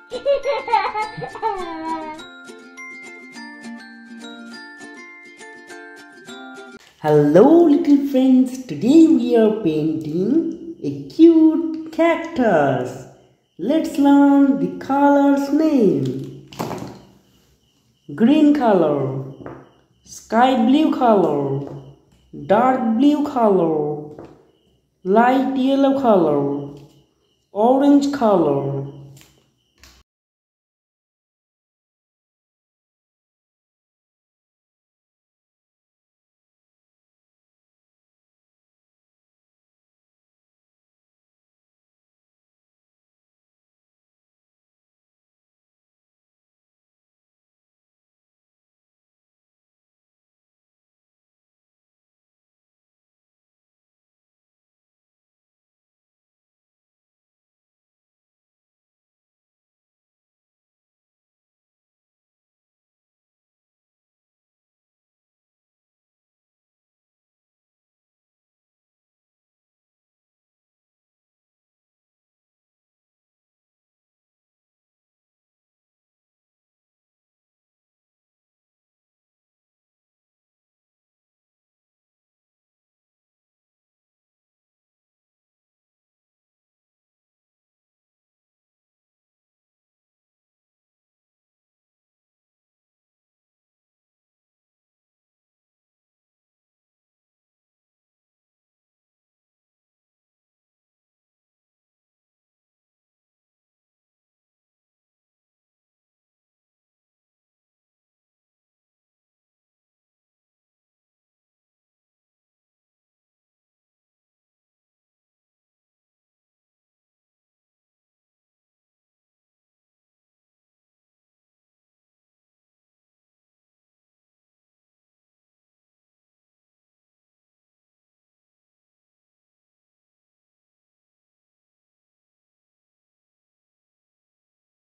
Hello little friends, today we are painting a cute cactus. Let's learn the color's name. Green color, sky blue color, dark blue color, light yellow color, orange color.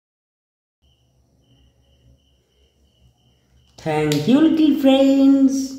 Thank you little friends.